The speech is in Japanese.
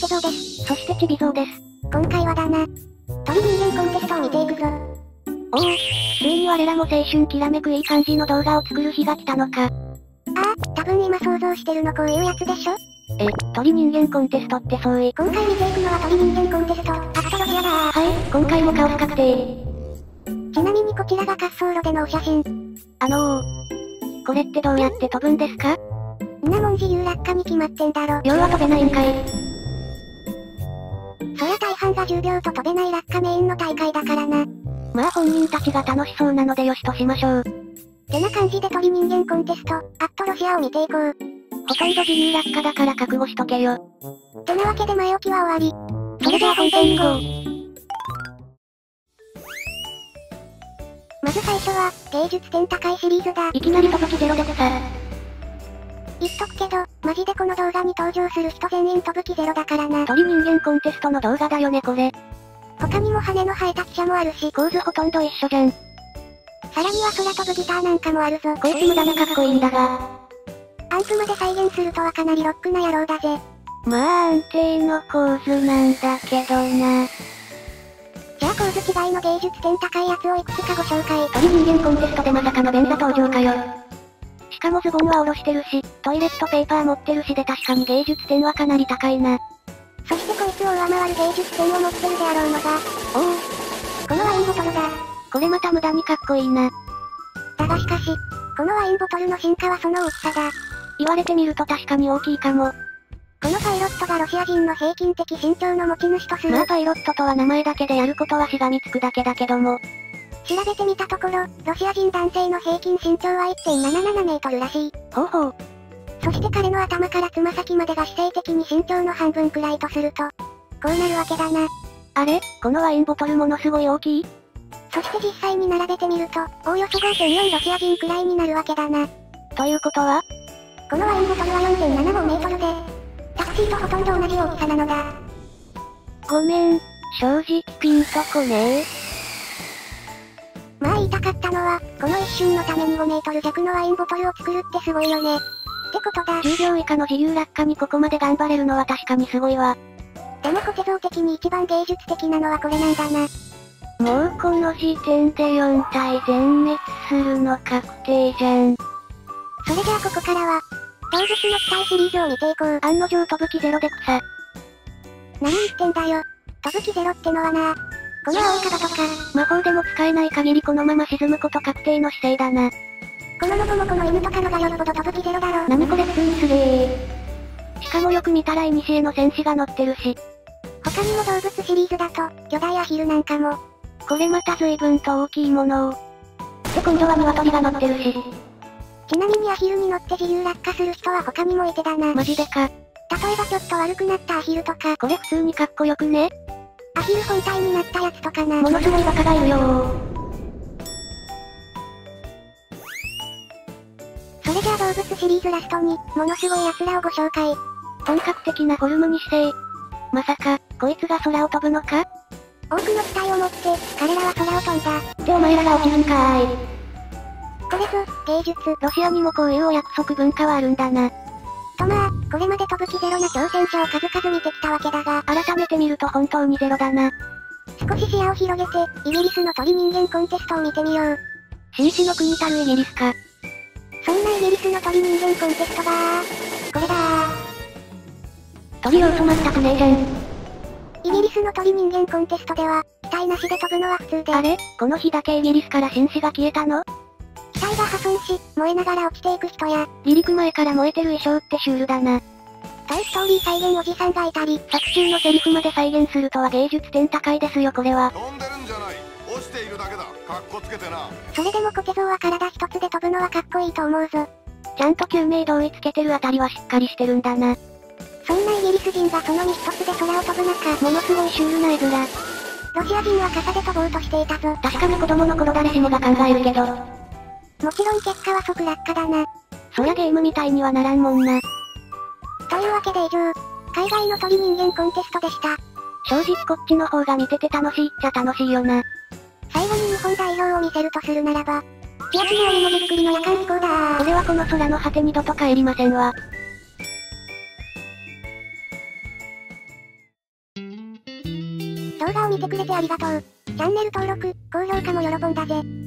ゾです。 そしてちびぞうです。 今回はだな。鳥人間コンテストを見ていくぞ。 おお、ついに我らも青春きらめくいい感じの動画を作る日が来たのか。 ああ、多分今想像してるのこういうやつでしょ？ 鳥人間コンテストってそうい。 今回見ていくのは鳥人間コンテスト、アストロヒアだー。 はい、今回もカオス確定。 ちなみにこちらが滑走路でのお写真。 これってどうやって飛ぶんですか？ んなもん自由落下に決まってんだろ。 秒は飛べないんかい。 そりゃ大半が10秒と飛べない落下メインの大会だからな。 まあ本人たちが楽しそうなのでよしとしましょう。 てな感じで鳥人間コンテスト、アットロシアを見ていこう。 ほとんど自由落下だから覚悟しとけよ。 てなわけで前置きは終わり。 それじゃあ本編に行こう。 まず最初は、芸術点高いシリーズだ。 いきなり飛ぶ気ゼロでてさ。 言っとくけど、マジでこの動画に登場する人全員飛ぶ気ゼロだからな。 鳥人間コンテストの動画だよねこれ。 他にも羽の生えた記者もあるし、 構図ほとんど一緒じゃん。 さらには空飛ぶギターなんかもあるぞ。 こいつ無駄でかっこいいんだが。 アンプまで再現するとはかなりロックな野郎だぜ。 まあ安定の構図なんだけどな。 じゃあ構図違いの芸術点高いやつをいくつかご紹介。 鳥人間コンテストでまさかの便座登場かよ。しかもズボンは下ろしてるし、トイレットペーパー持ってるしで確かに芸術点はかなり高いな。 そしてこいつを上回る芸術点を持ってるであろうのが、このワインボトルだ。 これまた無駄にかっこいいな。 だがしかし、このワインボトルの進化はその大きさだ。 言われてみると確かに大きいかも。 このパイロットがロシア人の平均的身長の持ち主とする。 まあパイロットとは名前だけでやることはしがみつくだけだけども。 調べてみたところ、ロシア人男性の平均身長は 1.77 メートルらしい。 ほうほう。 そして彼の頭からつま先までが姿勢的に身長の半分くらいとすると、こうなるわけだな。 あれ、このワインボトルものすごい大きい？ そして実際に並べてみると、おおよそ 5.4 ロシア人くらいになるわけだな。 ということは？ このワインボトルは 4.75 メートルで、タクシーとほとんど同じ大きさなのだ。 ごめん、正直ピンとこねえ。 まあ言いたかったのは、この一瞬のために5メートル弱のワインボトルを作るってすごいよね。ってことだ。 10秒以下の自由落下にここまで頑張れるのは確かにすごいわ。 でも古手像的に一番芸術的なのはこれなんだな。 もうこの時点で4体全滅するの確定じゃん。 それじゃあここからは、動物の機体シリーズを見ていこう。 案の定飛ぶ気ゼロで草。 何言ってんだよ。飛ぶ気ゼロってのはな。この青いカバとか、 魔法でも使えない限りこのまま沈むこと確定の姿勢だな。 このロボもこの犬とかのがよっぽど飛ぶ気ゼロだろ。 何これ普通にすれー。しかもよく見たら古の戦士が乗ってるし。 他にも動物シリーズだと、巨大アヒルなんかも。 これまた随分と大きいものを。で今度は鶏が乗ってるし。 ちなみにアヒルに乗って自由落下する人は他にもいてだな。 マジでか。 例えばちょっと悪くなったアヒルとか。 これ普通にかっこよくね？ アヒル本体になったやつとかな。 ものすごいバカがいるよー。 それじゃあ動物シリーズラストに、ものすごい奴らをご紹介。 本格的なフォルムに姿勢。まさか、こいつが空を飛ぶのか？ 多くの機体を持って、彼らは空を飛んだ。 ってお前らが落ちるんかーい。 これぞ、芸術。 ロシアにもこういうお約束文化はあるんだな。 とまあ、これまで飛ぶ気ゼロな挑戦者を数々見てきたわけだが、 改めて見ると本当にゼロだな。 少し視野を広げて、イギリスの鳥人間コンテストを見てみよう。 紳士の国たるイギリスか。 そんなイギリスの鳥人間コンテストがこれだ鳥要素全くねえじゃん。 イギリスの鳥人間コンテストでは、機体なしで飛ぶのは普通で。 あれ？この日だけイギリスから紳士が消えたの？ 機体が破損し、燃えながら落ちていく人や、 離陸前から燃えてる衣装ってシュールだな。 トイストーリー再現おじさんがいたり、 作中のセリフまで再現するとは芸術点高いですよこれは。 飛んでるんじゃない。落ちているだけだ。かっこつけてな。 それでもコテ像は体一つで飛ぶのはかっこいいと思うぞ。 ちゃんと救命胴衣つけてるあたりはしっかりしてるんだな。 そんなイギリス人がその身一つで空を飛ぶ中、 ものすごいシュールな絵面。 ロシア人は傘で飛ぼうとしていたぞ。 確かに子供の頃誰しもが考えるけど。 もちろん結果は即落下だな。 そりゃゲームみたいにはならんもんな。 というわけで以上、海外の鳥人間コンテストでした。 正直こっちの方が見てて楽しいっちゃ楽しいよな。 最後に日本代表を見せるとするならば、ピアスの鬼文字作りの夜間飛行だ。 これはこの空の果て二度と帰りませんわ。 動画を見てくれてありがとう。チャンネル登録、高評価も喜んだぜ。